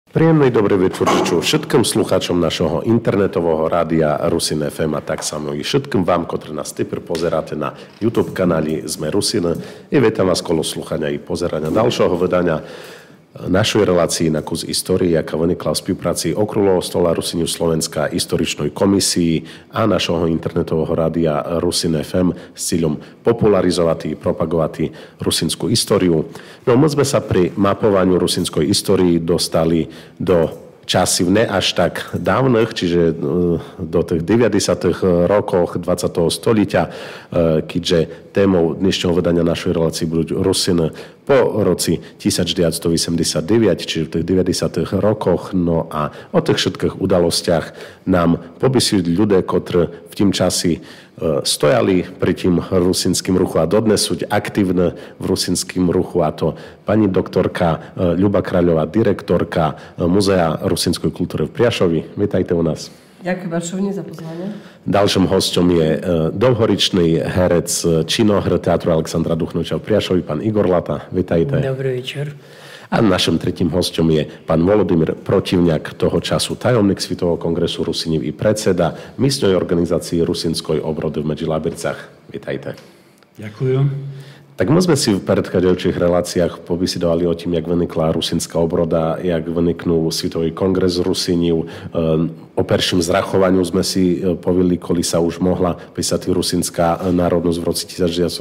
Príjemný dobrý večer všetkým slucháčom našeho internetového rádia Rusin FM a tak samo i všetkým vám, ktorí nás tepr pozeráte na YouTube kanáli Sme Rusin. I vítam vás kolo sluchania i pozerania ďalšieho vydania našej relácii na kus histórii, jaká vynikla v spolupráci Okrúhleho stola Rusiniu Slovenska historičnej komisii a našeho internetového rádia Rusin FM s cieľom popularizovať a propagovať rusinskú históriu. No my sme sa pri mapovaní rusinskej histórii dostali do časov ne až tak dávnych, čiže do tých 90. rokoch 20. stolíťa, keďže témou dnešného vydania našej relácie budú Rusiny po roci 1989, čiže v tých 90. rokoch. No a o tých všetkých udalostiach nám popisujú ľudia, ktorí v tým časi stojali pri tým rusinským ruchu a dodnes sú aktívne v rusinským ruchu, a to pani doktorka Ľuba Kráľová, direktorka Múzea rusinskej kultúry v Priašovi. Vítajte u nás. Ďakujem Varšovni za pozvanie. Ďalším hosťom je dlhoričný herec činohr Teatru Alexandra Duchnoviča v Priašovi, pán Igor Lata. Vítajte. Dobrý večer. A našim tretím hosťom je pán Volodymyr Protivňák, toho času tajomník Svetového kongresu Rusiniev i predseda místnej organizácie Rusinskoj obrody v Medžilabircach. Vítajte. Ďakujem. Tak my sme si v predchádzajúcich reláciách povysidovali o tým, jak vynikla Rusinská obroda, jak vyniknul Svetový kongres Rusiniev. O perším zrachovaniu sme si povili, koli sa už mohla písať Rusinská národnosť v roce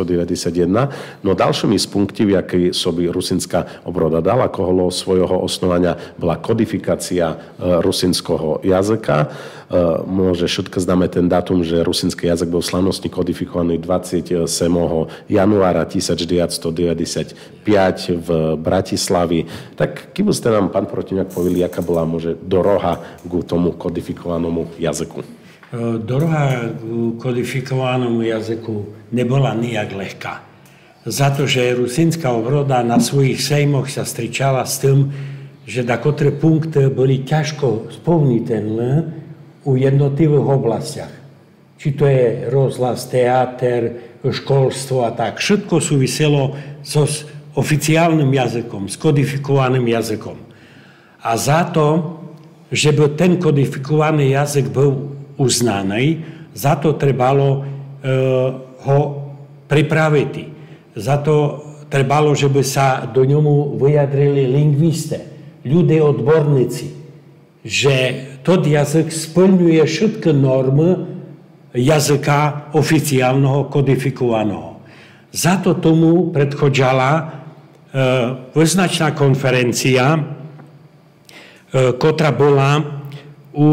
1991. No dalšími z punktiv, jaký sobi Rusinská obroda dala koholo svojho osnovania, bola kodifikácia rusinského jazyka. Môže všetko známe ten dátum, že rusinský jazyk bol slavnostne kodifikovaný 27. januára 1995 v Bratislavi. Tak keby ste nám, pán Protivňák, povili, aká bola môže doroha k tomu kodifikovanému jazyku? Doroha k kodifikovanému jazyku nebola nijak ľahká. Za to, že rusinská obroda na svojich sejmoch sa stričala s tým, že na ktoré punkty boli ťažko splniteľné u jednotlivých oblastiach. Či to je rozhlas, teáter, školstvo a tak. Všetko súviselo so oficiálnym jazykom, s kodifikovaným jazykom. A za to, že by ten kodifikovaný jazyk bol uznaný, za to trebalo ho pripraviť. Za to trebalo, že by sa do ňomu vyjadrili lingviste, ľudia odborníci, že tot jazyk splňuje všetky normy jazyka oficiálneho, kodifikovaného. Za to tomu predchodžala vyznačná konferencia, ktorá bola u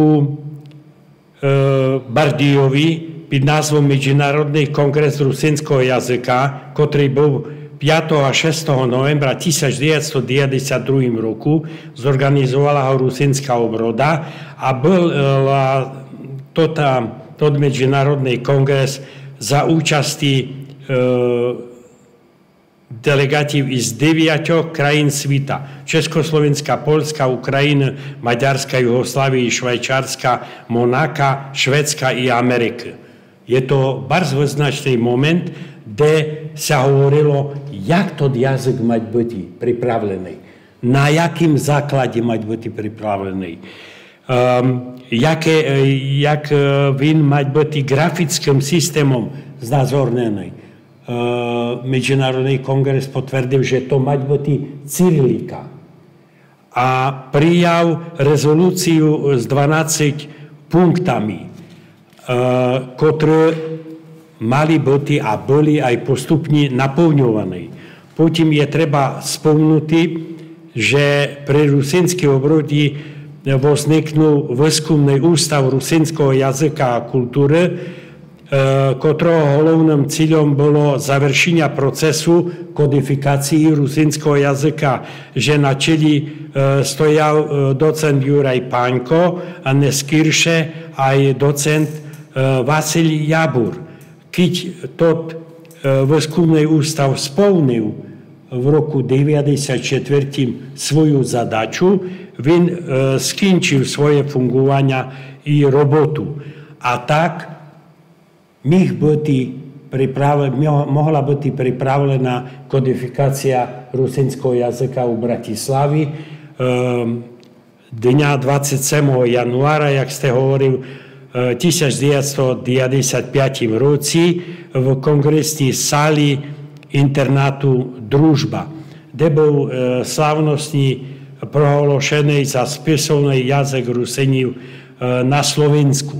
Bardijovi pod názvom Medzinárodný kongres rusinského jazyka, ktorý bol 5. a 6. novembra 1992 roku. Zorganizovala ho Rusinská obroda a bola tot medzinárodný kongres za účasti delegátiv z 9 krajín sveta. Československá, Poľska, Ukrajina, Maďarska, Jugoslávia, Švajčiarska, Monaka, Švédska i Ameriky. Je to bardzo wyznačný moment, kde sa hovorilo, jak to jazyk mať byť pripravený, na jakým základe mať byť pripravený, jak він mať byť grafickým systémom znázornený. Medzinárodný kongres potvrdil, že to mať byť cyrilika. A prijal rezolúciu s 12 punktami, ktoré mali byť a boli aj postupne naplňované. Potom je treba spomenúť, že pri rusinskej obrode vzniknul výskumný ústav rusinského jazyka a kultúry, ktorého hlavným cieľom bolo završenia procesu kodifikácie rusinského jazyka, že na čeli stojal docent Juraj Páňko a neskôršie aj docent Vasil Jabur. Keď tot výskumný ústav splnil v roku 1994 svoju zadaču, він скінчив своє функування і роботу. А так могла бути приправлена кодифікація русинського язика у Братиславі dňa 27. januára, jak ste hovoril, 1995 roci v kongresnej sáli internátu Družba, kde bol slávnostný prohlášený za spisovný jazyk Rusinov na Slovensku.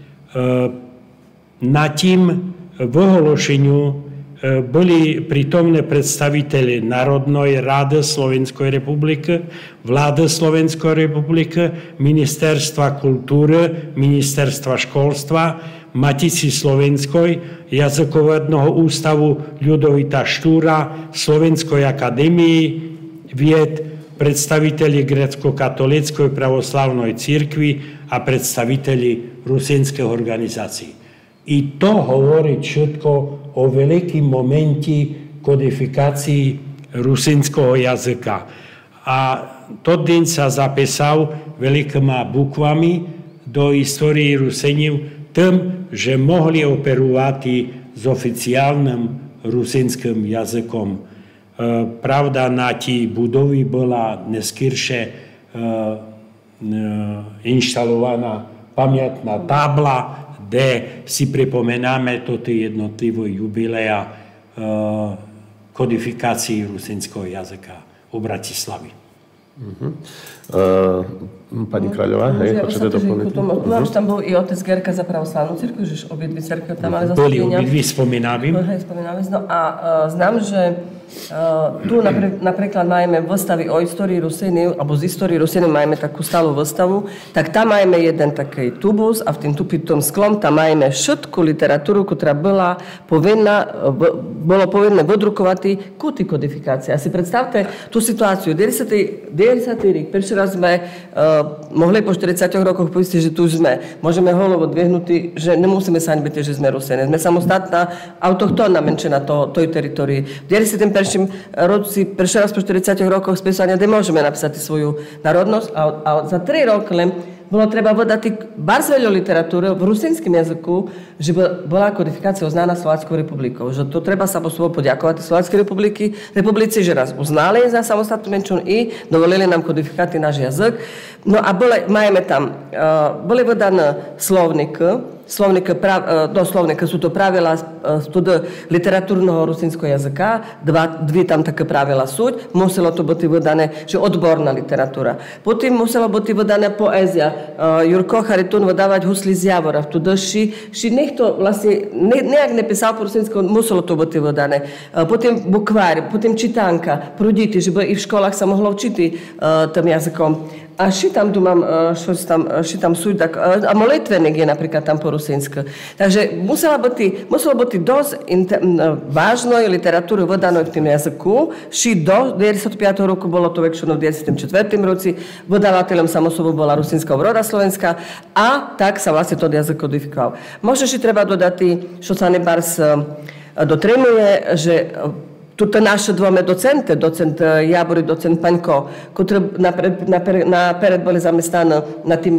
Na tým vyhlášeniu boli prítomné predstaviteľi Národnej rady Slovenskej republiky, vlády Slovenskej republiky, Ministerstva kultúry, Ministerstva školstva, Matici Slovenskej, Jazykovedného ústavu Ľudovita Štúra, Slovenskej akadémii vied, predstaviteľi grécko-katolíckej pravoslavnej cirkvi a predstaviteľi rusinských organizácií. I to hovorí všetko o veľkým momente kodifikácii rusinského jazyka. A to deň sa zapísal veľkými bukvami do histórie Rusinov tým, že mohli operovať s oficiálnym rusinským jazykom. Pravda, na tí budovy bola neskôršie inštalovaná pamätná tabla, kde si pripomenáme toto jednotlivé jubilea kodifikácii rusinského jazyka u Bratislavy. Pani Kráľová, chcete doplniť? Mám, že tam bol i otec Gerka za pravoslavnú cirkev, že obidvi cirkve tam mali zastúpenia. Boli obidvi spomínavým. No a znam, že tu napríklad máme výstavy o histórii Rusinov, alebo z histórii Rusinov máme takú stálu výstavu, tak tam máme jeden taký tubus a v tým tupitom sklom tam máme všetku literatúru, ktorá bolo povinné vydrukovať ku tý kodifikácii. A si predstavte tú situáciu. 90. rok, prvý raz sme mohli po 40 rokoch povedať, že tu už sme. Môžeme holovo dvihnutí, že nemusíme sa hanbiť, že sme Rusini. Sme samostatná, autochtónna menšina tej teritorii. V 91. roci, prvý raz po 40 rokoch spísania, kde môžeme napísať svoju národnosť a za 3 roky len bolo treba vydať bardzo veľa literatúry v rusinskom jazyku, že bola kodifikácia uznána Slováckou republikou. Že to treba samozrejme poďakovať Slováckej republici, že nás uznali za samostatnú menšinu i dovolili nám kodifikovať náš jazyk. No a máme tam, boli vydané slovníky, sú to pravila literatúrneho rusinského jazyka, dve tam také pravila sú, muselo to byť vydané, že odborná literatúra. Potom muselo byť vydané poézia. Jurko Charitún vydávať husly z Javora. Vtedy ši niekto vlastne nejak nepísal po rusinsku, muselo to byť vydané. Potom bukvár, potom čítánka pro deti, že by i v školách sa mohlo učiť tým jazykom. A šitam tu mám, šitam sú tak, a molitvenek je napríklad tam po rusinsku. Takže muselo byť dosť vážnej literatúry vydanej v tým jazyku. Do 95. roku bolo to väčšinou v 94. roci. Vydavateľom samosobou bola Rusinská obroda Slovenska a tak sa vlastne to jazyk kodifikoval. Možno si treba dodať, čo sa nebars dotrenuje, že tuto naše dvome docente, docent Jabor i docent Paňko, ktorí naперед boli zamestnaní na tým,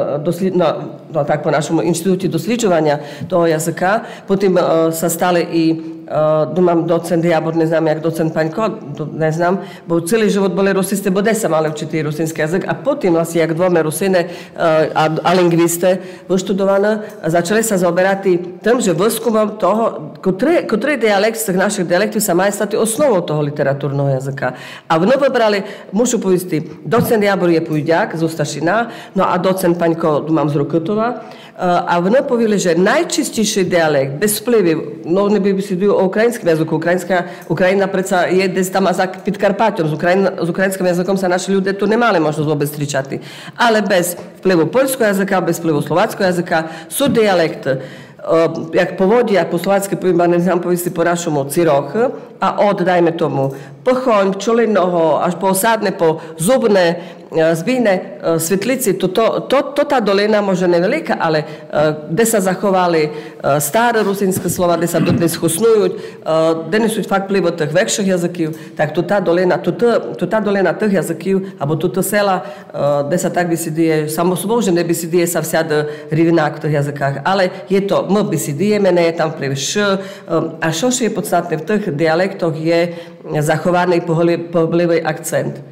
tak po našom inštitúte doslíčovania toho jazyka. Potom sa stali i mám docent Jabor, neznám, jak docent Paňko, neznám, bo celý život boli rusisté, bo sa mali učitý rusinský jazyk a potom vlastne, jak dvome rusine a lingviste vyštudované, začali sa zaoberať tým, že výskumom toho, ktorý dialekt z tých našich dialektov sa má stať osnovou toho literatúrneho jazyka. A vno vybrali, môžu povedať, docent Jabor je Pújďák z Ustašina, no a docent Paňko, mám z Rokotova, a vno povedali, že najčistejší dialekt, bez vplyvy, no neby si o ukrajinskom jazyku. Ukrajina predsa je tam za Podkarpatťom. S ukrajinským jazykom sa naši ľudia tu nemali možnosť vôbec stričati. Ale bez vplyvu poľského jazyka, bez vplyvu slováckého jazyka sú dialekty, jak povodia po slovácky poviem, neznám povieť po našomu Ciroch a od, dajme tomu, Pochoň, Pčolinoho, až po Osádne, po Zubné, Zbíjne, Svetlici, to tá dolina možno neveľká, ale kde sa zachovali staré rusinské slova, kde sa dodnes chusnujú, kde nie sú fakt vplyv od tých väčších jazykov, tak to tá dolina tých jazykov, alebo toto sela, kde sa tak vysidie, samozrejme, že nevysidie sa vsiad rivinák v tých jazykách, ale je to vysidieme, ne je tam vplyv a čo je podstatné v tých dialektoch je zachovaný pohyblivý akcent.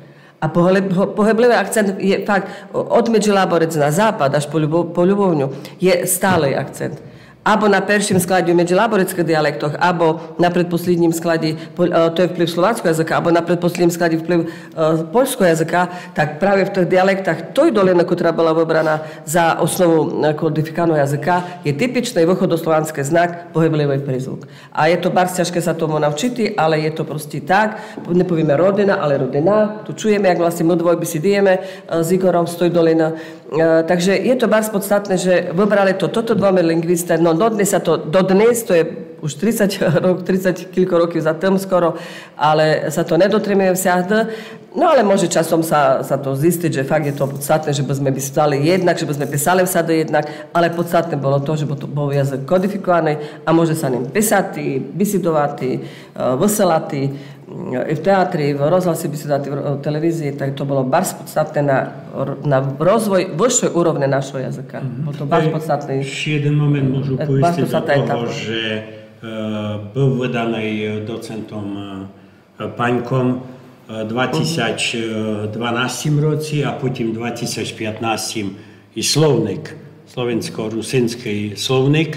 A pohyblivý akcent je fakt od Međilaborec na západ až po Ľubovňu je stálej akcent. Abo na perším skladě v međilaboreckých dialektoch, abo na predposledním skladě, to je vplyv slováckého jazyka, abo na predposledním skladě vplyv poľského jazyka, tak právě v těch dialektách toj dolina, která byla vybraná za osnovu kodifikovaného jazyka, je typičný východoslovanský znak pohyblivý prízvuk. A je to bar ťažké sa tomu naučiti, ale je to prostě tak, nepovíme rodina, ale rodina, tu čujeme, jak vlastně my dvoj bisidijeme s Igorom z toj dolina. Takže je to bar podstatné, že vybrali toto dvomi lingvisté, no dodnes, to je už 30 kilko rokov za tým skoro, ale sa to nedotrimuje vsiahd. No ale môže časom sa to zistiť, že fakt je to podstatné, že by sme písali jednak, že by sme písali vsade jednak, ale podstatné bolo to, že bol jazyk kodifikovaný a môže sa ním písať, bisidovať, veselať, i v teatri, v rozhlase bisidovať, v televízii, tak to bolo bar podstatné na rozvoj vyššej úrovne našho jazyka. Bolo to bar podstatné. Ešte jeden moment môžu poistiť do toho, že byl vydaný docentom Paňkom v 2012 roci a potom v 2015 i slovník, slovensko-rusinský slovník,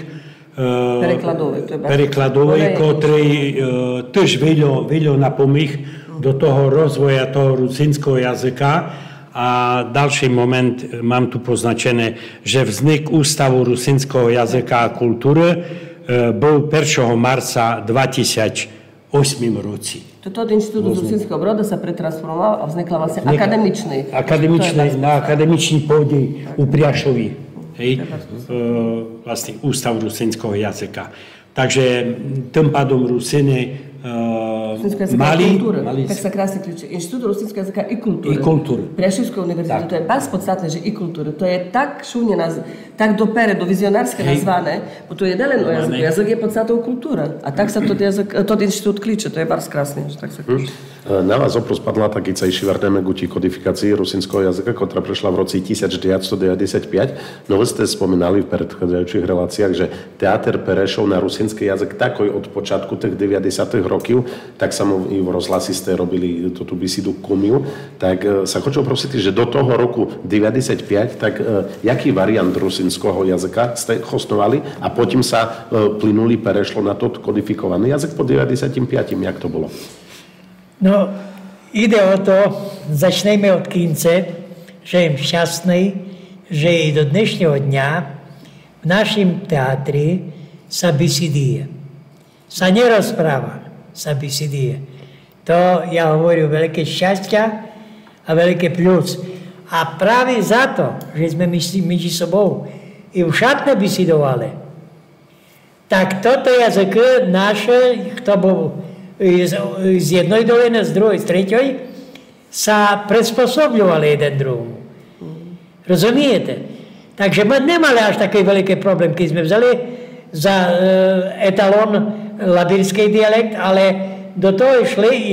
Perikladový, ktorý tiež vedel na pomých do toho rozvoja toho rusinského jazyka. A další moment mám tu poznačené, že vznik Ústavu rusinského jazyka a kultúry bol 1. marca 2008 roci. Toto Inštitút rusinského broda sa pretransformoval a vznikla vlastne na akademičný pôde u Priašovi. Vlastne Ústav rusinského jazyka. Takže tým pádom Rusiny mali... Tak sa krásne kliče. Inštitút rusinského jazyka i kultúry. Priašovská univerzita, to je bás podstatné, že i kultúry. To je tak šúne, tak dopredu, vizionárske nazvané, bo to je nelen o jazyku. Jazyk je podstatou kultúra. A tak sa to inštitút kliče. To je bás krásne, že tak sa kliče. Na vás opros padla takica i šivárneme guti kodifikácii rusinského jazyka, ktorá prešla v roci 1995. No vy ste spomínali v predchádzajúcich reláciách, že teáter Perešov na rusinský jazyk takoj od počiatku tých 90. rokov, tak samo i v rozhlasi ste robili tú bisidu Kumiu. Tak sa chcem prosiť, že do toho roku 95, tak jaký variant rusinského jazyka ste hostovali a potom sa plynuli prešlo na to kodifikovaný jazyk po 95. Jak to bolo? No, ide o to, začneme od Kince, že je šťastný, že i do dnešného dňa v našim teatri sa bisidije. Sa nerozpráva, sa bisidije. To ja hovorím veľké šťastia a veľké plus. A práve za to, že sme medzi sobou i v šatne bisidovali, tak toto jazyk naše, kto bol z jednej doliny, z druhej, z tretej, sa prispôsobňovali jeden druhému. Rozumiete? Takže my nemali až taký veľký problém, keď sme vzali za etalón labírský dialekt, ale do toho išli i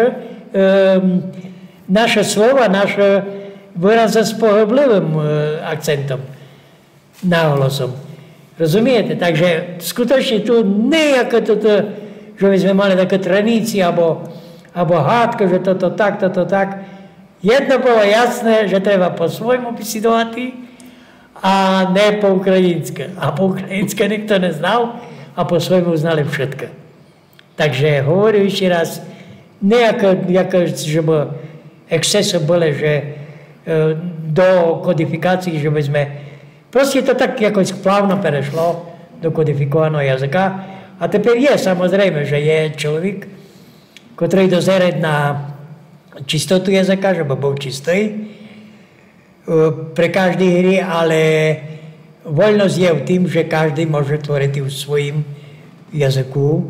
naše slova, naše výrazy s pohyblivým akcentom, náhlasom. Rozumiete? Takže skutočne tu nejaké toto, že by sme mali také tradície, alebo hádka, že toto tak. Jedno bolo jasné, že treba po svojmu bisidovať a ne po ukrajinské. A po ukrajinské nikto neznal a po svojmu znali všetko. Takže hovorím ešte raz, nejaké, že by excesy boli, že do kodifikácií, že by sme... Proste to tak ako plávno prešlo do kodifikovaného jazyka. A teper je samozrejme, že je človek, ktorý dozerať na čistotu jazyka, že by bol čistý pre každý hry, ale voľnosť je v tým, že každý môže tvoriť v svojím jazyku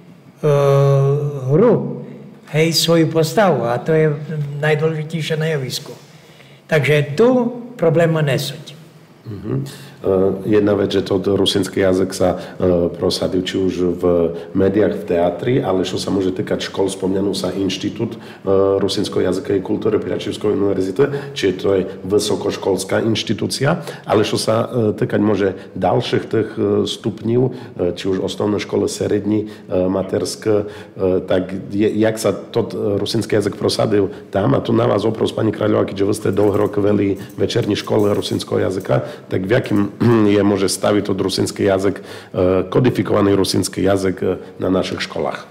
hru, hej, svoju postavu. A to je najdôležitejšie na javisku. Takže tu probléma nesúť. Jedna vec, že to rusínsky jazyk sa prosadil či už v médiách, v teatri, ale čo sa môže týkať škol, spomňanú sa Inštitút rusínskej jazykovej kultúry pri Račivskej univerzite, čiže to je vysokoškolská inštitúcia, ale čo sa týkať môže ďalších tých stupňov, či už osnovná škola, serední, materská, tak jak sa to rusínsky jazyk prosadil tam, a tu na vás opros, pani Kráľová, keďže vy ste dlho rok veli večerní škole rusínskeho jazyka, tak v jakým je môže staviť od rusínsky jazyk, kodifikovaný rusínsky jazyk na našich školách?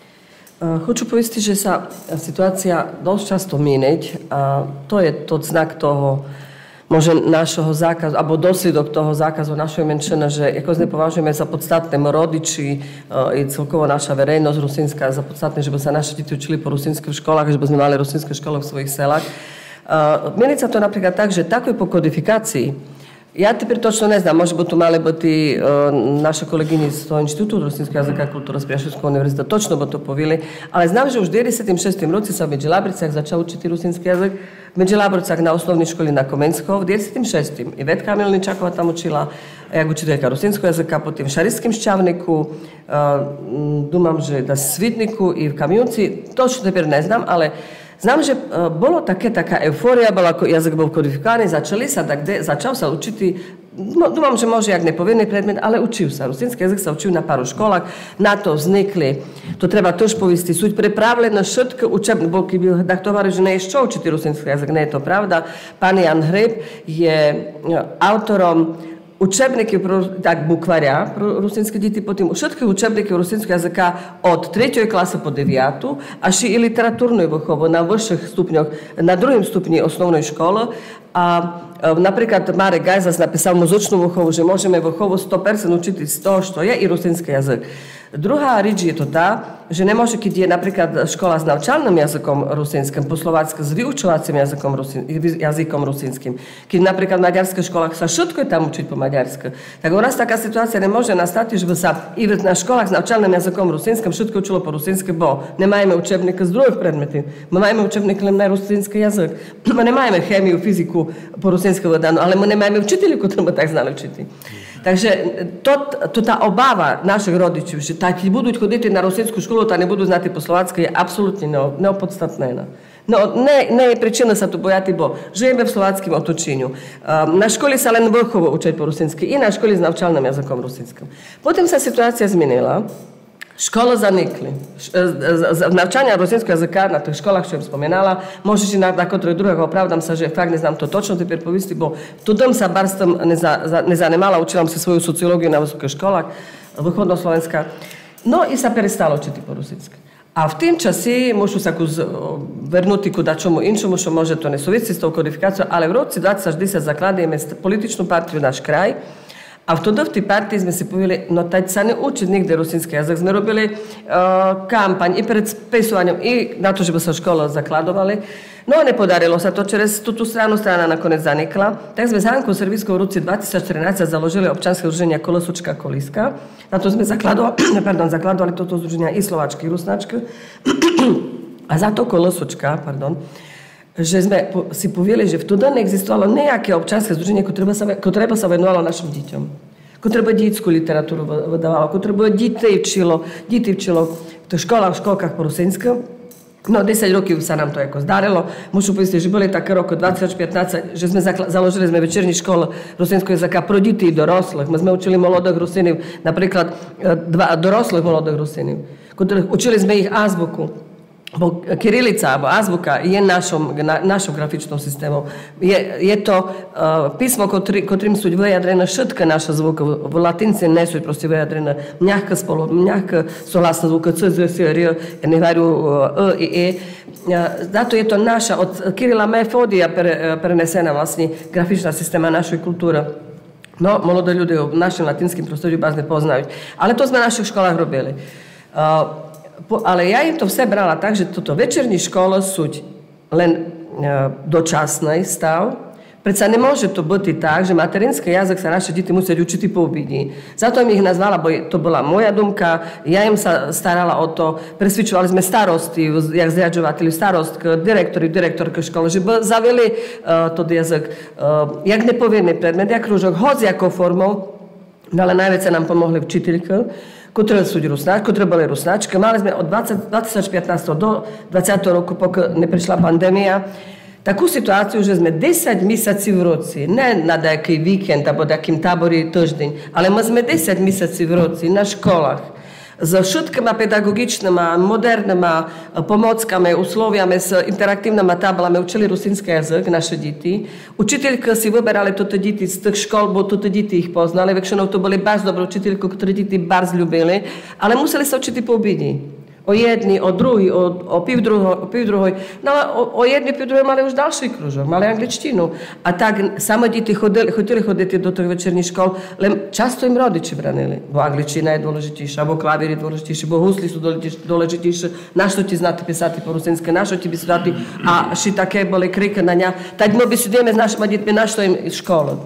Хочу повісти, že sa situácia dosť často míniť a to je to znak toho, môže našeho zákazu, alebo dosledok toho zákazu našej menšiny, že ako nepovažujeme za podstatné rodiči i celkovo naša verejnosť rusínska, za podstatné, že by sa naše deti učili po rusínskych školách, že by sme mali rusínske školy v svojich selách. Mieni sa to napríklad tak, že takoj po kodifikácii, ja tepер точно не знам, може би то мали бути наша колегині з того інституту російського язика і культури з Пряшівського університету, точно би то повіли, але знам, що в 96 році са в Меджелабрицях почав учити русинський язик, в Меджелабрицях на основній школі на Коменського, в 96 Іветка Мельничакова там учила, як учителька русинського язика, потім в Шарицькому Щавнику, думам, že na Svitniku i v Kamionci, точно тепер не знам, але znam, že bolo taká eufória, jazyk bol kodifikovaný, začal sa učiti, dúfam, že môže jak nepovinný predmet, ale učil sa. Rusínsky jazyk sa učil na paru školách, na to vznikli, to treba tiež povisti, sú pripravlené všetky učebné, bo keby tak hovorí, že nie je čo učiť rusínsky jazyk, nie je to pravda. Pán Jan Hryb je autorom učebníky tak bukvarja pro rusínske deti, potom všetky učebníky rusínského jazyka od 3. klase po 9. až i literatúrnu výchovu na vyšších stupňoch, na druhém stupni osnovnej školy. A napríklad Marek Gajzas napísal muzičnú výchovu, že môžeme výchovu 100% učiť z toho, čo je i rusínsky jazyk. Druhá rič je to tá, že nemôže, keď je napríklad škola s naučalným jazykom rusínskym, po slovácku s vyučovacím jazykom rusínskym, keď napríklad v maďarských školách sa všetko je tam učiť po maďarsku, tak u nás taká situácia nemôže nastať, že by sa i na školách s naučalným jazykom rusínskym všetko učilo po rusínsky, bo nemáme učebníky z druhých predmetov, my máme učebník len na rusínsky jazyk, my nemáme chémiu, fyziku po rusínsky vedanú, ale my nemáme učiteľi, ktorí by tak znali učiti. Takže to tá obava našich rodičov, že keď budú chodiť na rusínsku školu, tak nebudú znať po slovácky, je absolútne neopodstatné. No, nie je príčina sa tu bojati, bo žijeme v slováckim otočeniu. Na škole sa len vrchovo učiť po rusínsky i na škole s naučalným jazykom rusínskym. Potom sa situácia zmenila. Školy zanikli. Навчання російського язика на тих школах, що я споминала, може, на котрих других оправдам sa, že fakt neznám to точно тепер повісти, бо tudom sa barstom не занимала, учила si svoju sociológiu na vysokých školách, východnoslovenská. No i sa перестало učiti po rusínsky. A v tým časi môžu sa vrnúť ku dačomu inšomu, čo môže to nesúvisí s tou kodifikáciou, ale v roci 2010 zakladujeme političnú partiu Náš kraj. A v tej partii sme si povedali, no teď sa neučiť nikde rusínsky jazyk. Sme robili kampaň i pred spisovaním, i na to, že by sa škola zakladovali. No nepodarilo sa to, čez tú strana nakoniec zanikla. Tak sme s Hankou Serviskou v roci 2014 založili občanské združenie Kolesočka Koliska. Na to sme zakladovali toto združenie i Slováčky, i Rusnáčky. A za to Kolesočka, že sme si povedali, že v to neexistovalo nejaké občanské združenie, ktoré by sa venovalo našim deťom. Ktoré by detskú literatúru vydávalo, ktoré by deti včilo v tých školkách po rusínsku. No 10 rokov sa nám to ako zdarilo. Môžu povedať, že boli také roky 2015, že sme založili večerní školu rusínskeho jazyka pro deti i doroslých. My sme učili molodých Rusínov, napríklad doroslých molodých Rusínov. Učili sme ich azbuku. Bo kirilica, alebo azbuka je našom grafičnom systémom. Je to písmo, ktorým sú vyjadrené všetky naše zvuky. V latinci nie sú proste vyjadrené mňahké súhlasné zvuky, c, z, s, r, nevajú i, e. Zato je to naša, od Kirila Mefodija prenesená vlastne grafičná systéma našej kultúry. No, mladí ľudia v našom latinským prostredí vás nepoznajú. Ale to sme v našich školách robili. Ale ja im to vse brala tak, že toto večerní škola sú len dočasný stav, Predsa ne može to biti tak, že materinski jazyk sa naše deti museli učiti po obidi. Zato im ih nazvala, bo to bola moja dumka, ja im sa starala o to, presvičovali sme starosti, jak zriađovatelji starostk, direktorke škole, že zaveli to jazyk, jak nepovijedni predmet, jak kružok, hoď jakou formou, ale najviac sa nám pomohli učiteľke, ktoré sú rusnáčky, ktoré boli rusnáčky. Mali sme od 2015 do 20. roku, pokiaľ neprišla pandémia, takú situáciu, že sme 10 mesiací v roci, ne na nejaký víkend, alebo takým táborí týždeň, ale my sme 10 mesiací v roci na školách s všetkými pedagogičnými, modernými pomockami, usloviami, s interaktívnymi tablami učili rusínsky jazyk, naše deti. Učiteľky si vyberali toto deti z tých škol, bo toto deti ich poznali. Väčšinou to boli bardzo dobré učiteľky, ktoré deti bardzo ľúbili, ale museli sa učiť po obidi. O jedni, o druhý, o pівдругої. No ale o jedni, pівдругої mali už ďalší kružok, mali angličtinu. A tak same deti chodili choditi do tých večerných škol, len často im rodiči branili, bo angličtina je dôležitejšia, bo klavír je dôležitejší, bo husli sú dôležitejšie, na što ti znati pisati po rusinsky, na što ti by znati, a ši také boli kriky na ňa, tak my by si ideme s našimi deťmi, na što im školu.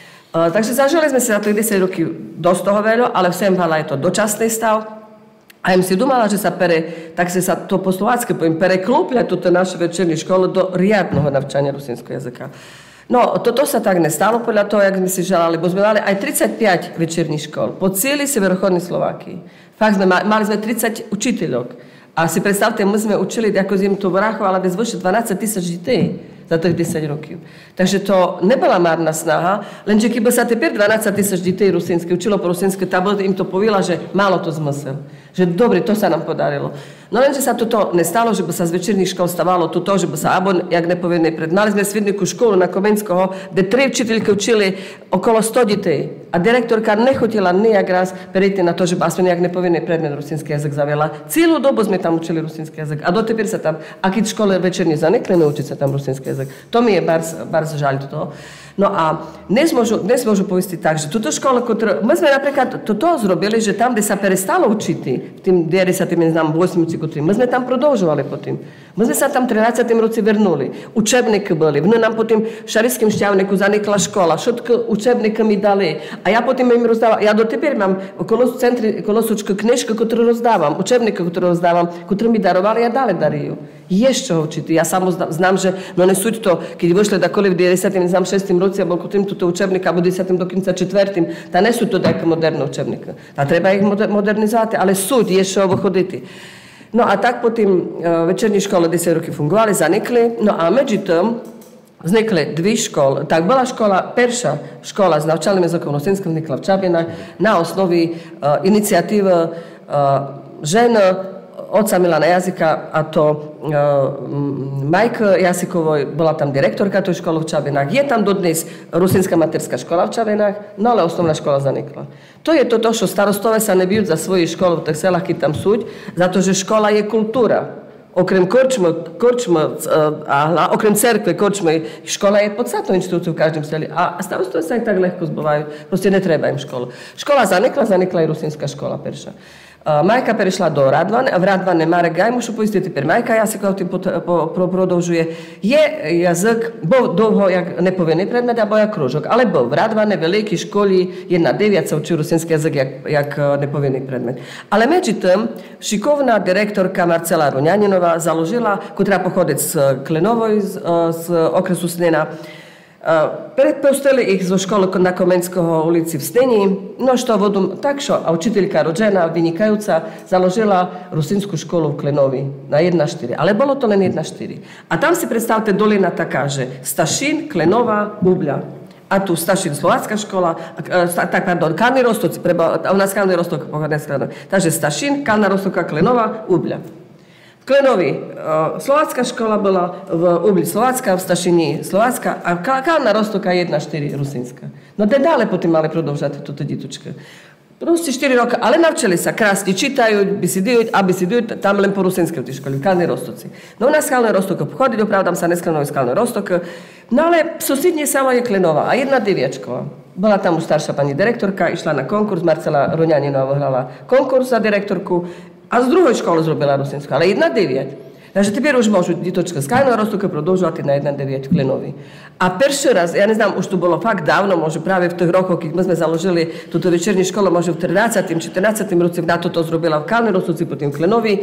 Takže zažili sme sa za tých 10 rokov dosť toho veľa, ale všem vala je to dočasný stav. A ja si dumala, že sa tak sa to po slovácky poviem, pereklúpľa túto naše večerní školu do riadného navčania rusínskeho jazyka. No, toto sa tak nestalo podľa toho, jak sme si želali, bo sme mali aj 35 večerných škol po celý severochodnej Slovákii. Fakt mali sme 30 učiteľok. A si predstavte, my sme učili, ako zim to vrachovala, bez vyše 12 000 detí za tých 10 rokov. Takže to nebola márna snaha, lenže keby sa teper 12 000 detí rusínsky učilo po rusínsky, tá im to povila, že málo to zmysel. Že dobre, to sa nám podarilo. No lenže sa toto nestalo, že by sa z večerných škol stávalo to, že by sa abon, jak nepovednej pred. Mali sme svidniku školu na Komenského, kde 3 učiteľky učili okolo 100 detí. A direktorka nechotila nejak raz prejти na to, že by aspoň jak nepovednej predmet rusínsky jazyk zaviela. Celú dobu sme tam učili rusínsky jazyk. A dotepер sa tam, a keď škole večerní zanekli, naučiť sa tam rusínsky jazyk. To mi je bardzo žaľ toho. No a dnes môžu povedať tak, že túto školu, my sme napríklad toto zrobili, že tam, kde sa prestalo učiti, v tým 98. ktorý, my sme tam prodĺžovali potom. My sme sa tam 13. roci vrnuli. Učebníky boli. Nám po tým Šarišským šťavníku zanikla škola. Všetko učebníky mi dali. A ja potom im rozdávam. Ja doteper mám okolo súčku knižku, ktorú rozdávam. Učebníky, ktorú rozdávam, ktorú mi darovali a dále darujú. Je z čoho učiť. Ja samo znám, že no nesúď to, keď vyšli dakoli v 96. roci, alebo kým túto učebníka, alebo 10. dokonca 4. Tá nesú to také moderné učebníky. A treba ich modernizovať, ale súď je z čoho vychoditi. No a tak po tým večerní škole 10 roky fungovali, zanikli. No a medzi tým vznikli 2 školy. Tak bola perša škola s navčalným jazykom rusínskim vznikla v Čabinách na osnovi iniciatívy žen oca Milana Jazyka, a to Majka Jasikovoj, bola tam direktorka tej školy v Čabinách. Je tam dodnes rusínska materská škola v Čabinách, no ale osnovná škola zanikla. To je to, čo starostové sa nebijú za svoju školu v tých selách, keď tam súď, za to, že škola je kultúra. Okrem okrem cerkve, korčmy, škola je podstatnou inštitúciou v každom seli. A starostové sa ich tak ľahko zbavajú. Proste netreba im školu. Škola zanikla aj rusínska škola perša. Majka prešla do Radvane, a v Radvane Marek Gajmušu poistiti per Majka Jasikova tým prodolžuje. Je jazyk, bol dlho jak nepovinný predmet, a bol jak kružok, ale bol v Radvane veľkej školi, 1.9 sa učil rusinský jazyk jak nepovinný predmet. Ale medzi tým šikovná direktorka Marcela Ruňaninová založila, ktorá pochodí z Klenovoj, z okresu Snena, predpustili ich zo školy na Komenského ulici v Steni, no što vodom takšo, a učiteľka rođena, vynikajúca, založila rusínsku školu v Klenovi na 1.4, ale bolo to len 1.4. A tam si predstavte dolina taká, že Stašín, Klenova, Bubľa. A tu Stašín, slovácka škola, Kalný Roztok, u nás Kalný Roztok, takže Stašín, Kalná Roztoka, Klenova, Bubľa. V Klenovi slovácka škola bola, v Ubli slovácka, v Stašini slovácka a Kalná Roztoka 1.4 rusínska. No dále potom mali prodĺžať túto ditučka. Proste 4 roky, ale navčali sa krásne, čítajú, bisidujú, tam len po rusínsky v tej škole, v Kalnej Roztoci. No u nás Kalnej Roztoka pochodí, opravdám sa nesklenový z Kalnej Roztoka, no ale susedne sama je Klenova a 1.9. Bola tam už staršia pani direktorka, išla na konkurs, Marcela Ruňaninová vyhrala konkurs za direktorku, a z druhej školy zrobila rusínsku, ale 1.9. Takže tepер už môžu ditočka z Kajného Roztoka продовжувати на 1.9 Klinovi. A prvý raz, ja neznám, už to bolo fakt dávno, može práve v tých rokoch, keď my sme založili túto večerní školu, može v 13. 14. roce na to zrobila v Kajnom Roztoci, potom v Klinovi,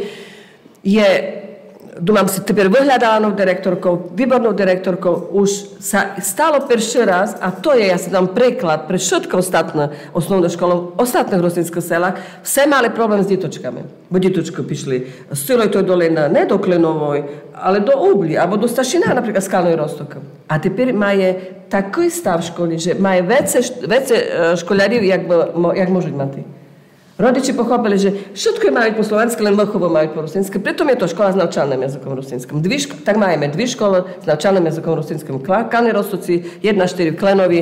Думам si tepер vyhľadala novou direktorkou, výbornou direktorkou, už sa stalo prvý raz, a to je, ja si dám preklad pre všetko ostatné osnovné školy, ostatných rusínskych selách, vse mali problém s ditočkami. Bo ditočky prišli z celej toj doliny, ne do Klinovoj, ale do Ubli, alebo do Stašina, napríklad z Kajného Roztoka. A tepер majú taký stav školy, že majú vece školярів, jak môžu mať. Rodiči pochopili, že všetko majú po slovensky, len vrchovo majú po rusínsky. Pritom je to škola s naučalným jazykom rusínskym. Tak máme dve školy s naučalným jazykom rusínskym v Kajnej Roztoci, 1.4 v Klenovi,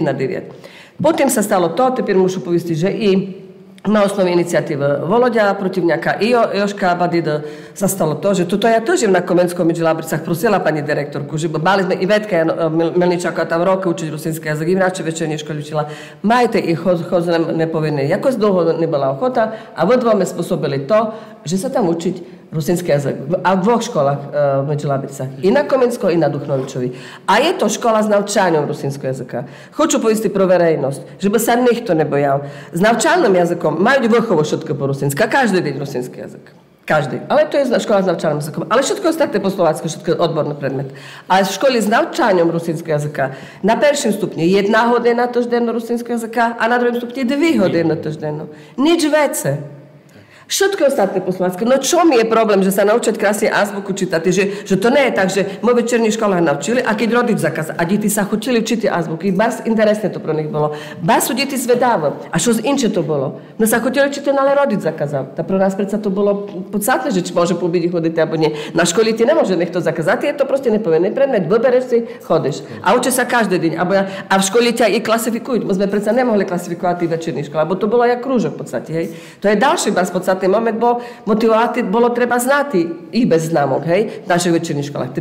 1.9. Potom sa stalo to, tepер môžu povistiť, že i na osnovi iniciatívy Volodia, protivňaka Joška Badida, sa stalo to, že tuto ja tiež na Komenskom medzi Labricách prosila pani direktorku, že mali sme i Vetka Melničáka tam roky učiť rusínsky jazyk, i vráče večerní školy učila. Majte ich chodzem nepovinné. Jako dlho nebola ochota a v dvome spôsobili to, že sa tam učiť rusínsky jazyk. A v dvoch školách medzi Labricách. I na Komensko, i na Duchnovičovi. A je to škola s naučaniem rusínskeho jazyka. Хочу повісти про verejnosť, že by sa nikto nebojal. S naučalným jazykom majú vrchovo všetko po rusínsky. A každý deň rusínsky jazyk. Každý. Ale to je škola s naučaným jazykom. Ale všetko ostatné po slovácku, všetko je odborný predmet. A v škole s naučaním rusínskeho jazyka na prvým stupni 1 hodina týždenno rusínskeho jazyka a na druhém stupni 2 hodiny týždenno. Nič vece. Všetko ostatné po slovensku. No čo mi je problém, že sa naučiť krásne azbuku čítať, že to nie je tak, že my v večerných školách naučili a keď rodič zakázal a deti sa chutili učiť azbuky, bars interesné to pro nich bolo. Bars sú deti zvedavé. A čo z inče to bolo? No sa chutili učiť, ale rodič zakázal. Tak pro nás predsa to bolo podstatné, že či môže pobyť chodiť alebo nie. Na škole ti nemôže niekto zakázať, je to proste nepovinný predmet. Vybereš si, chodíš. A učí sa každý deň. A v škole ťa i klasifikujú. My sme predsa nemohli klasifikovať tých večerných škôl, lebo to bolo jak krúžok v podstate, hej. To je ďalší bars podstatný moment, bo motivovať bolo treba znati ich bez známok, hej, v našich večerných školách.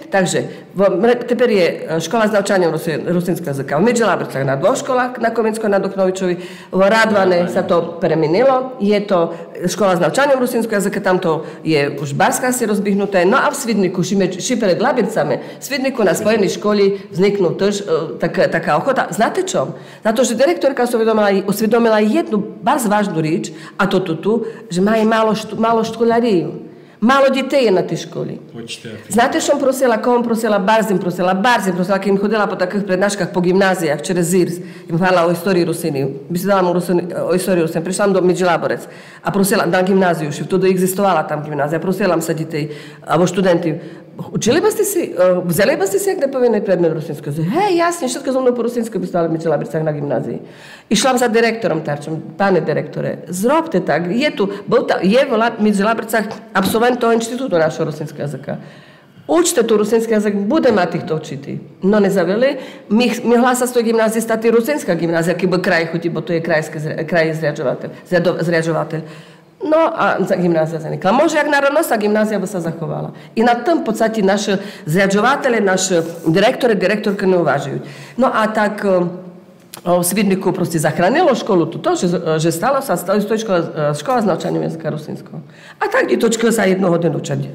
Tepер je škola s naučaním rusínskeho jazyka v Medželabricách na dvoch školách, na Komensko, na Duchnovičovi. V Radvane sa to premenilo. Je to škola s naučaním rusínskeho jazyka, tam to je už Barská si rozbihnuté. No a v Svidniku, pred Labircami, v Svidniku na spojenej škole vzniknú tiež taká ochota. Znáte čo? Na to, že direktorka osvedomila jednu bardzo vážnu reč, a to tu, že majú málo školáriu. Málo detей na tej škole. Знаєте, що просила? Кого просила? Барзим просила, keď im chodila po takých prednáškach po gymnáziách, через ЗИРС, im hovorila o histórii Rusiny. Vysvetala mu o histórii Rusiny. Prišla do Medželaborec a prosila na gymnáziu, že vtedy existovala tam gymnázia. Prosila sa detей, alebo študenti, učili by ste si, vzali by ste si, jak nepovinný predmet rusínsky? Hej, jasne, všetko so mnou po rusínsky by stali v Medželaborcách na gymnázii. Išla za direktorom Tarčom, pane direktore, zrobte tak, je v Medželaborcách absolvent toho inštitútu našho rusínskeho jazyka. Učte tu rusínsky jazyk, bude mať týchto učití. No nezavili, my hlása z toho gymnázie stati rusínska gymnázia, keď kraj chutí, bo to je kraj zriaďovateľ. No a gymnázia zanikla. Môže, jak národnostná gymnázia by sa zachovala. I na tom v podstate naši zriaďovateľe, naši direktorky neuvažujú. No a tak v Svidniku proste zachránilo školu toto, že stalo sa škola s naučaním jazyka rusínskeho. A tak detočky sa 1 hodinu učať.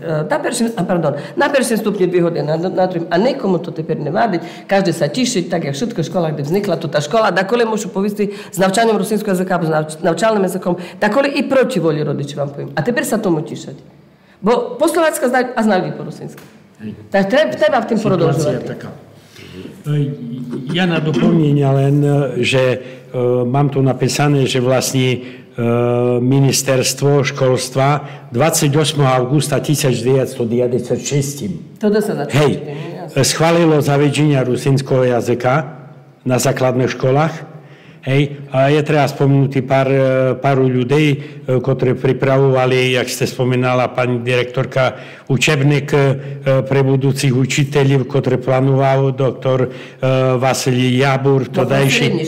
Na prvým stupni 2 hodiny, na druhým. A nikomu to tepер ne vadí. Každý sa tišiť, tak jak všetko škola, kde vznikla to tá škola, dakole môžu povistiť s naučaním rusínskeho jazyka, s naučalným jazykom, dakole i proti voli rodiči vám poviem. A tepер sa tomu tišať. Bo po slovensku znajú a znali po rusínsky. Tak treba v tým продовжувати. Ja na doplnenie len, že mám tu napísané, že vlastne ministerstvo školstva 28. augusta 1996 schválilo zavedenie rusínskeho jazyka na základných školách. Hej, a je treba spomenúť pár ľudí, ktorí pripravovali, jak ste spomínala pani direktorka, učebník pre budúcich učiteľov, ktorý plánoval doktor Vasilij Jabur, todajší.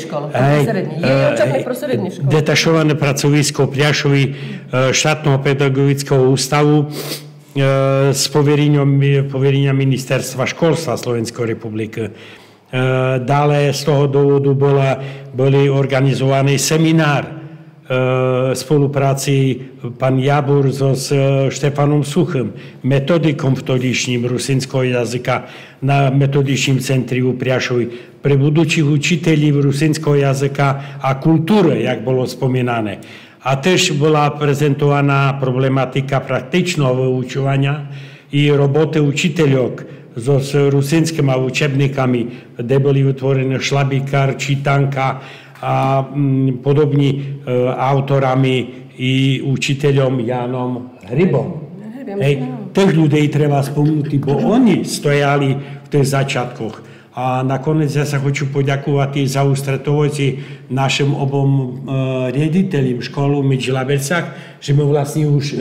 Detašované pracovisko Pľašovi štátneho pedagogického ústavu s poverenia ministerstva školstva Slovenskej republiky. Dále z toho dôvodu boli organizovaný seminár spolupráci pan Jabur so Štefanom Suchym, metodikom vtodišnjim rusinskog jazyka na metodičním centri u Prjašovi, pre budućih učiteljів rusinskog jazyka a kulture, jak bolo spomínane. A tež bola prezentovaná problematika praktičného vyučovania i roboty učiteľok so rusinskými učebníkami, kde boli utvorené Šlabikár, Čítanka a podobní autorami i učiteľom Jánom Hrybom. Tých ľudí treba spomnúť, bo oni stojali v tých začiatkoch. A nakoniec ja sa хочу poďakovať za ústretovosť našim obom riaditeľom školu v Midžilabelcach, že my vlastne už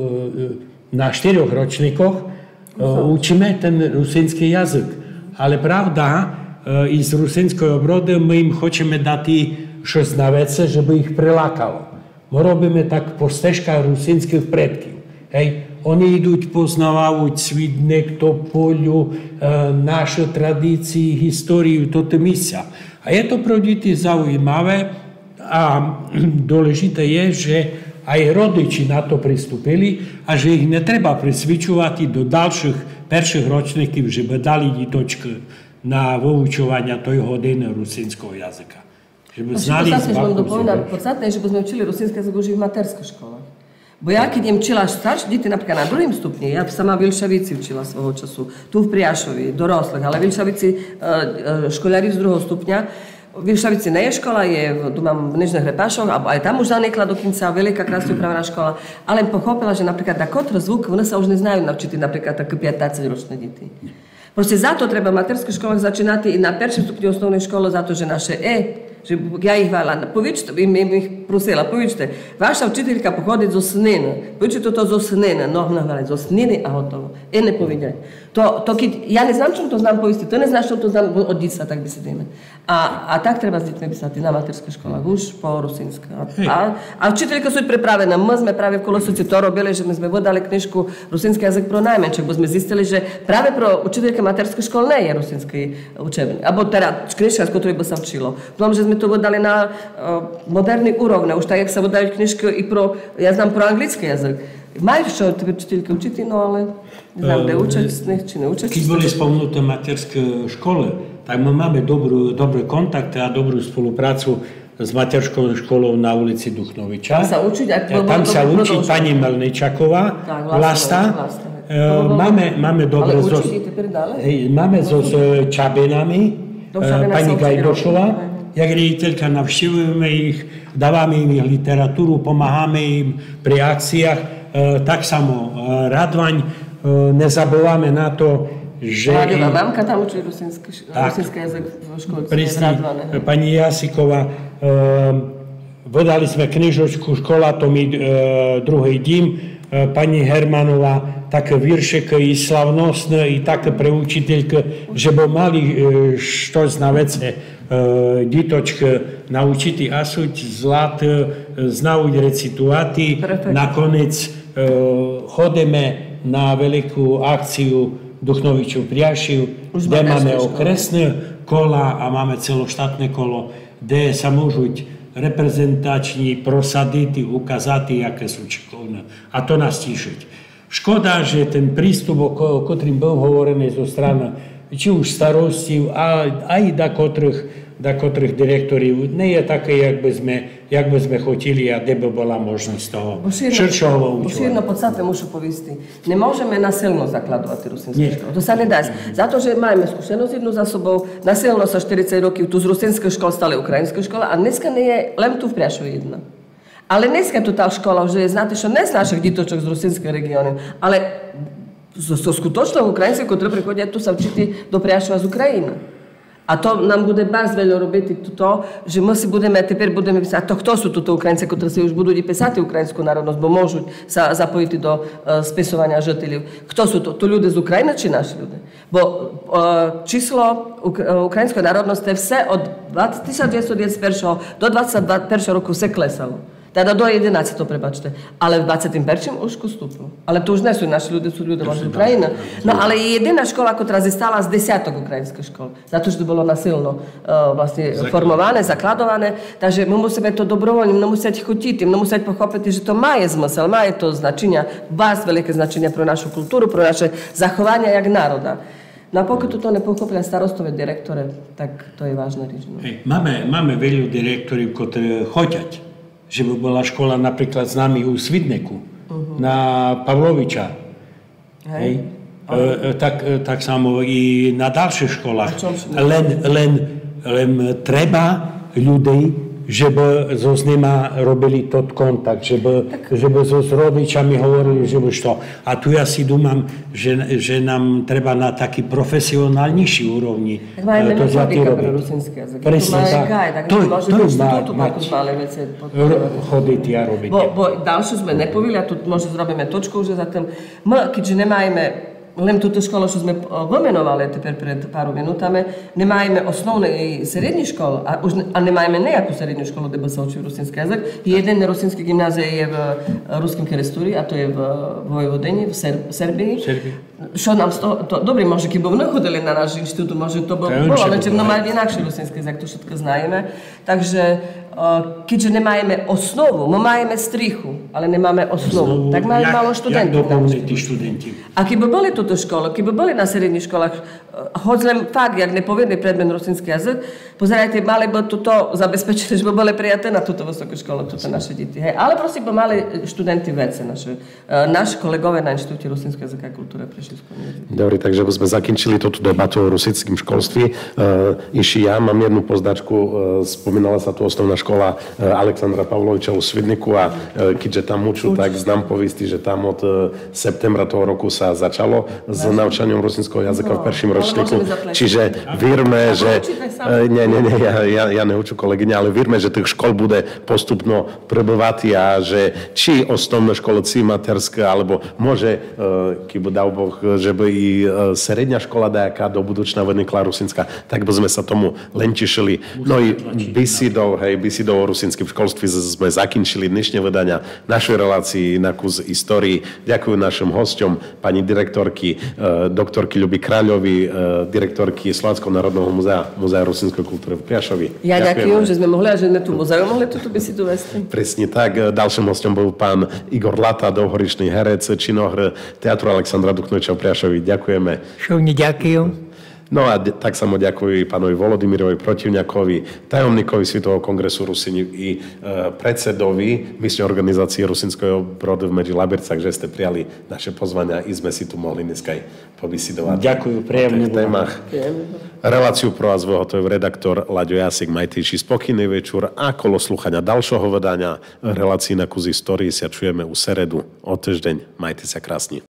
na 4 ročníkoch učíme ten rusinský jazyk. Ale pravda, i z rusinského obrodu my im chceme dať щось навеце, щоб їх приlákalo. Ми робимо так по стежках русинських предків. Вони йдуть, познавають свідник, тополю, наші традиції, історію, toto місця. А je to pro deti zaujímavé a dôležité je, že aj rodiči na to pristúpili a že ich netreba presvičovať do ďalších perších ročníkov, že by dali ditočky na vyučovania toj hodiny rusinského jazyka. Že by znali zbavu zube. Podstatné je, že by sme učili rusinský jazyk už i v materských školách. Bo ja, keď im učila staršie deti, napríklad na druhým stupni, ja sama v Vilšavici učila svojho času, tu v Prijašovi, dorostlých, ale v Vilšavici školári z druhého stupňa. V Vilšavici nie je škola, tu mám v Nižných Repášoch, aj tam už zanikla dokonca veľká krásne upravená škola, ale pochopila, že napríklad na kotre zvuk, one sa už neznajú naučiť napríklad také 15-ročné deti. Proste za to treba v materských školách začínať i na prvším stupni osnovnej škole, za to, že naše že ja ich hvala, povičte, im ich prosila, povičte, vaša učiteľka pochodí zo Snina, povičte to zo Snina, zo Sniny a hotovo. Ne povedať. To keď, ja neznám, čom to znam povistiť, to neznáš, čom to znam od disa, tak by si dejme. A tak treba s deťmi písať na materských školách, už po rusinsky. A učiteľka sú pripravené, my sme práve v Kolosovci to robili, že my sme vodali knižku Rusinský jazyk pro najmenších, bo sme zistili, že práve pro učiteľka materských škol nie je rusinský učebník, alebo teda knižka, z ktorej by sa učilo. Potom, že sme to vodali na moderný úrovne, už tak, jak sa vodajú knižky i pro, ja znam pro anglický jazyk. Majú čo učiteľky učiť, no ale neznám, kde učať, či neučať. Keď boli spomnuté materské škole, tak my máme dobré kontakty a dobrú spoluprácu s materskou školou na ulici Duchnoviča. Tam sa učiť? Tam sa učí pani Melničaková, Vlasta. Máme dobre máme so Čabinami, pani Gajdošová. Jak riaditeľka navštívujeme ich, dávame im literatúru, pomáhame im pri akciách. Tak samo Radvaň, nezabúvame na to, že... Radová mamka tam učí rusinský jazyk v školce. Presne, pani Jasiková, vodali sme knižočku Škola, to mi druhý dím, pani Hermanová, také víršeky i slavnostné, i také pre učiteľky, že by mali štoc na vece ditočky naučiti asuť, zlat, znauť recituáty. Nakoniec chodíme na veľkú akciu Duchnovičov Prijašiv, kde máme okresné kola a máme celoštátne kolo, kde sa môžu reprezentační prosadiť, ukázať, aké sú šikovné. A to nás tíšiť. Škoda, že ten prístup, o ktorým bol hovorený zo strany či už starostí, aj da kotrých direktorів, nie je také, jak by sme chotili a kde by bola možnosť toho širšieho vyučovania. Šírno podstatné mušu povisti. Ne môžeme nasilno zakladovať rusinské školy. To sa nedá. Za to, že máme skúsenosť jednu za sobou, nasilno sa 40 rokov tu z rusinských škol stali ukrajinské školy a dneska nie je len tu v Prijašovi jedna. Ale dneska tu tá škola už je, znáte, že ne z našich ditočok z rusinských regiónov, ale zo skutočného ukrajinského, ktoré prichodia tu sa učiť do Prijašova z Ukrajiny. A to nám bude bardzo veľa robiť to, že my si budeme písať, to kto sú tuto Ukrajinci, ktorí si už budú písať ukrajinskú národnosť, bo môžu sa zapojiť do spisovania žiteľov. Kto sú to? Tu ľudia z Ukrajiny či naši ľudia? Bo číslo ukrajinskej národnosti vse od 1991 do 2021 roku se klesalo. Teda do 11, prepačte. Ale v 21. už vstúpilo. Ale to už nie sú naši ľudia, sú ľudia z Ukrajiny. No ale jediná škola, ktorá zostala z 10 ukrajinských škol. Za to, že to bolo nasilno vlastne formované, zakladované. Takže my musíme to dobrovoľne, my musíme chutiť, my musíme pochopiť, že to má zmysel, má to značenia, vás veľké značenia pre našu kultúru, pre naše zachovanie jak národa. No a pokud to nepochopia starostové direktore, tak to je vážna reč. No. Máme veľa direktorov, ktorí choďať, že by bola škola napríklad s nami u Svidneku, na Pavloviča. Hej. Tak samo i na ďalších školách. Len treba ľudí, že by so s nima robili tot kontakt, že by so s rodičami hovorili, že by što. A tu ja si dúmam, že nám treba na taký profesionálnejší úrovni. Tak máme metodika pre rusinský jazyk. Presne tak. To chodiť a robiť. Bo ďalšiu sme nepovili, a tu možno zrobíme točku, že za tým, keďže nemáme len túto školu, čo sme pomenovali pred pár minútami, nemáme osnovné srední školu a nemáme nejakú srednú školu, kde by sa učil rusinský jazyk. Jeden rusinský gymnázium je v Ruskom Kerestúri, a to je v Vojvodini, v Serbii. Čo nám z toho, dobrý, možno keby nechodili na náš inštitút, možno to bolo, lenže mali inakší rusinský jazyk, to všetko znajeme. Takže keďže nemáme osnovu, my máme strichu, ale nemáme osnovu, tak máme málo študentov. Jak doplniť tí študenti? A keby boli túto školu, keby boli na sredných školách, hoď len fakt, jak nepovedný predmet rusinský jazyk, pozerajte, mali by toto zabezpečiť, že by boli prijaté na túto vysokú školu, túto naše deti. Hej. Ale prosím, by mali študenti vece, naši kolegové na Inštitúte rusinského jazyka a kultúry prišli skôr. Dobre, takže by sme zakončili túto debatu o rusinskom školství. Iši ja mám jednu poznáčku, spomínala sa tu osnovná škola Aleksandra Pavloviča u Svidniku a keďže tam učú, tak znám povisti, že tam od septembra toho roku sa začalo s naučaním rusinského jazyka v prvším ročníku. Čiže vírme, že... Nie, ja neuču kolegyne, ale vírme, že tých škol bude postupno prebývať a že či osnovná škola, či materská, alebo môže, keby dal Boh, že by i sredňa škola dajaká do budúčna vynikla rusinská, tak by sme sa tomu len tešili. No i bisidov o rusinskom školství sme zakončili dnešné vydania našej relácii na kus histórii. Ďakujem našim hosťom, pani direktorky, doktorky Ľuby Kráľovi, direktorky Slovenského národného múzea rusinskej kultúry v Priašovi. Ja ďakujem, že sme mohli a že sme tu múzeu mohli túto besidu vesti. Presne tak. Ďalším hosťom bol pán Igor Lata, dlhoročný herec, činohr Teatru Alexandra Duknoviča v Priašovi. Ďakujeme. Šovne ďakujem. No a tak samo ďakujem i pánovi Volodymyrovi Protivňakovi, tajomníkovi Svetového kongresu Rusini i predsedovi miestnej organizácie Rusinského brodu v Medžilabircach, že ste prijali naše pozvania i sme si tu mohli dneska aj povysidovať. Ďakujem, príjemne témach. Reláciu pro vás vyhotovil redaktor Laďo Jasik. Majte spokojný večer a kolo slúchania ďalšieho vydania relácií na kus histórii sa čujeme u seredu o týždeň. Majte sa krásne.